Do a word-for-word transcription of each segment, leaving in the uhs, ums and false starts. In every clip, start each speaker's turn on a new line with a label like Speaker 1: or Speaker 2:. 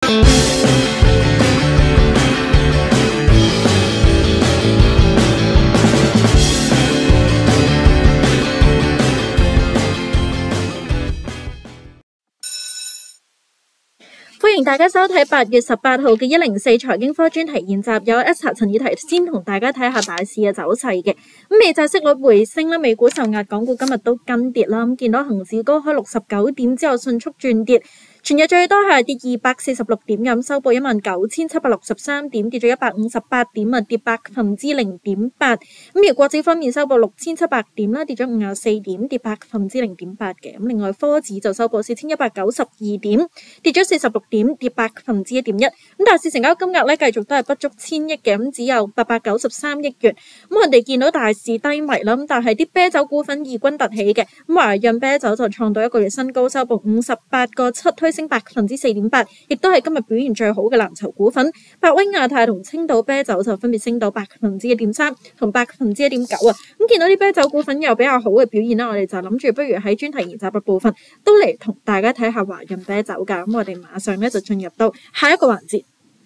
Speaker 1: 歡迎大家收睇八月十八號嘅一零四財經科專題研習，有 Esther 陳以提先同大家睇下大市嘅走勢嘅。咁美債息率回升啦，美股受壓，港股今日都跟跌啦。咁見到恒指高開六十九點之後迅速轉跌，全日最多係跌二百四十六點咁，收報一萬九千七百六十三點，跌咗一百五十八點啊，跌百分之零點八。咁而國指方面收報六千七百點啦，跌咗五十四點，跌百分之零點八嘅。咁另外科指就收報四千一百九十二點，跌咗四十六點，跌百分之一點一。咁大市成交金額咧繼續都係不足千億嘅，咁只有八百九十三億元。咁我哋見到大市低迷啦，咁但係啲啤酒股份異軍突起嘅，咁華潤啤酒就創到一個月新高，收報五十八個七，推升百分之四點八，亦都係今日表現最好嘅藍籌股份。百威亞太同青島啤酒就分別升到百分之一點三同百分之一點九啊。咁見到啲啤酒股份有比較好嘅表現啦，我哋就諗住不如喺專題研習嘅部分都嚟同大家睇下華潤啤酒噶。咁我哋馬上咧就進入到下一個環節。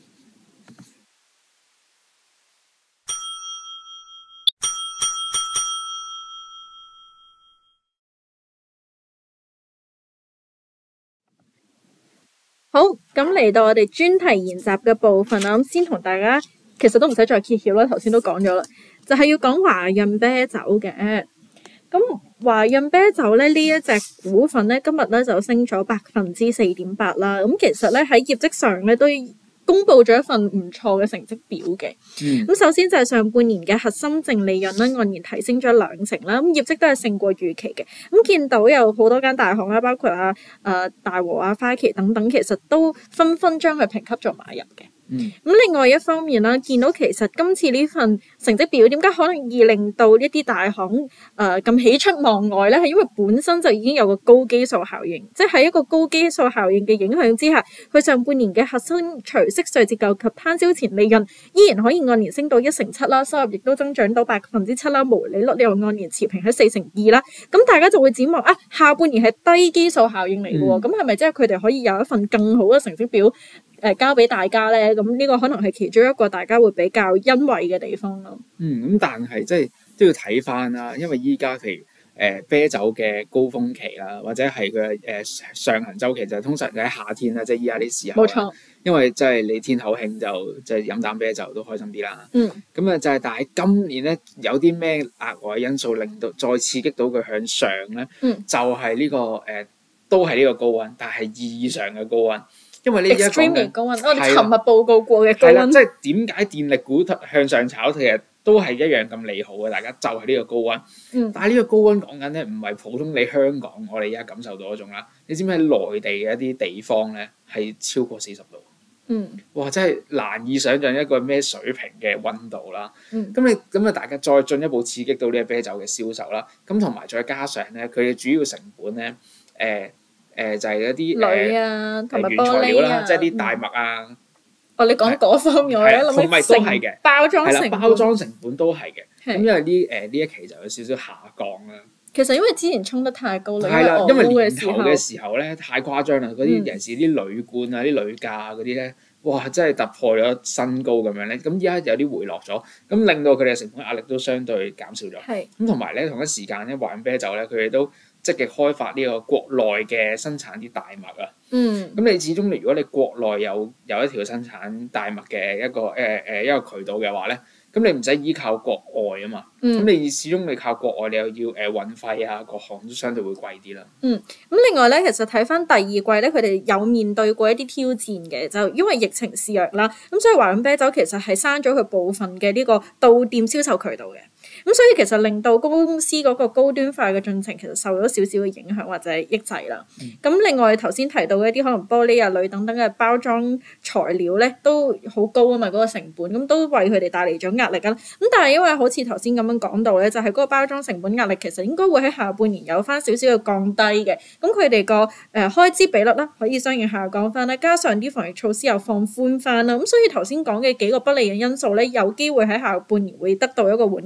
Speaker 1: 好，咁嚟到我哋專題研習嘅部分啦，咁先同大家其實都唔使再揭曉啦，頭先都講咗啦，就係、是、要講華潤啤酒嘅。咁華潤啤酒咧呢一隻股份咧今日咧就升咗百分之四點八啦。咁其實咧喺業績上咧都公布咗一份唔錯嘅成績表嘅。咁、嗯、首先就係上半年嘅核心淨利潤咧按年提升咗兩成啦，咁業績都係勝過預期嘅。咁見到有好多間大行啦，包括啊誒、呃、大和啊、花旗等等，其實都紛紛將佢評級做買入嘅。咁、嗯、另外一方面啦，見到其實今次呢份成績表點解可能易令到一啲大行誒咁、呃、喜出望外咧？係因為本身就已經有個高基數效應，即係喺一個高基數效應嘅影響之下，佢上半年嘅核心除息稅折舊及攤銷前利潤依然可以按年升到一成七啦，收入亦都增長到百分之七啦，毛利率又按年持平喺四成二啦。咁大家就會展望啊，下半年係低基數效應嚟嘅喎，咁係咪即係佢哋可以有一份更好嘅成績表？誒、呃、交俾大家咧，咁呢個可能係其中一個大家會比較欣慰嘅地方咯。嗯，
Speaker 2: 咁但係即係都要睇翻啦，因為依家譬如誒、呃、啤酒嘅高峰期啦，或者係佢誒上行週期就通常就喺夏天啦，即係依家啲時候。冇錯。因為即係你天口慶就即係飲啖啤酒都開心啲啦。嗯。咁啊就係，但係今年咧有啲咩額外因素令到再刺激到佢向上咧？嗯。就係呢、這個誒、呃，都係呢個高溫，但係異常嘅高溫。因為呢一講
Speaker 1: 高溫，我哋尋日報告過嘅高溫，
Speaker 2: 即係點解電力股向上炒，其實都係一樣咁利好嘅。大家就係呢個高溫，嗯、但係呢個高溫講緊咧，唔係普通你香港我哋而家感受到嗰種啦。你知唔知喺內地嘅一啲地方咧係超過四十度？嗯，哇！真係難以想像一個咩水平嘅溫度啦。嗯，咁你咁啊，大家再進一步刺激到呢個啤酒嘅銷售啦。咁同埋再加上咧，佢嘅主要成本咧，誒、呃。誒、呃、就係、是、一啲
Speaker 1: 鋁啊，同埋、呃、
Speaker 2: 原材料啦，
Speaker 1: 啊、
Speaker 2: 即係啲大麥啊。
Speaker 1: 哦，你講嗰方面，我一諗起成包裝成本，
Speaker 2: 包裝成本都係嘅。咁因為呢誒呢一期就有少少下降啦。
Speaker 1: 其實因為之前衝得太高啦，
Speaker 2: 係啦，因為年
Speaker 1: 頭
Speaker 2: 嘅時候咧太誇張啦，嗰啲尤其是啲鋁罐啊、啲鋁架嗰啲咧，哇！真係突破咗新高咁樣咧。咁依家有啲回落咗，咁令到佢哋嘅成本壓力都相對減少咗。係咁同埋咧，同一時間咧，華潤啤酒咧，佢哋都積極開發呢個國內嘅生產啲大麥啊。嗯。咁你始終你如果你國內有有一條生產大麥嘅一個誒誒、呃、一個渠道嘅話咧，咁你唔使依靠國外啊嘛。咁、嗯、你始終你靠國外，你又要誒、呃、運費啊，各項都相對會貴啲啦。嗯。
Speaker 1: 咁另外咧，其實睇翻第二季咧，佢哋有面對過一啲挑戰嘅，就因為疫情肆虐啦，咁所以華潤啤酒其實係刪咗佢部分嘅呢個到店銷售渠道嘅。咁所以其實令到公司嗰個高端化嘅進程其實受咗少少嘅影響或者抑制啦。咁、嗯、另外頭先提到嘅一啲可能玻璃啊、鋁等等嘅包裝材料咧都好高啊嘛，嗰、那個成本咁都為佢哋帶嚟咗壓力啦。咁但係因為好似頭先咁樣講到咧，就係、是、嗰個包裝成本壓力其實應該會喺下半年有翻少少嘅降低嘅。咁佢哋個誒開支比率咧可以相應下降翻啦，加上啲防疫措施又放寬翻啦。咁所以頭先講嘅幾個不利嘅因素咧，有機會喺下半年會得到一個緩解啦。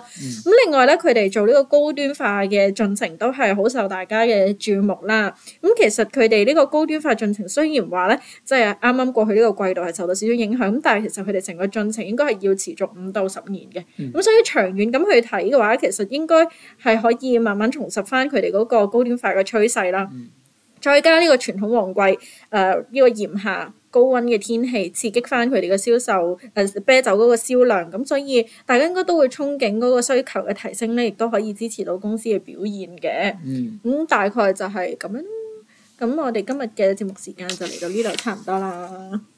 Speaker 1: 咁、嗯、另外咧，佢哋做呢個高端化嘅進程都係好受大家嘅注目啦。咁其實佢哋呢個高端化進程雖然話咧，即係啱啱過去呢個季度係受到少少影響，咁但係其實佢哋成個進程應該係要持續五到十年嘅。咁、嗯、所以長遠咁去睇嘅話，其實應該係可以慢慢重拾翻佢哋嗰個高端化嘅趨勢啦。嗯、再加呢個傳統旺季，誒、呃、呢、呢個炎夏高溫嘅天氣，刺激翻佢哋嘅銷售，誒、呃、啤酒嗰個銷量。咁所以大家應該都會憧憬嗰個需求嘅提升咧，亦都可以支持到公司嘅表現嘅。嗯，咁、嗯、大概就係咁樣。咁我哋今日嘅節目時間就嚟到呢度差唔多啦。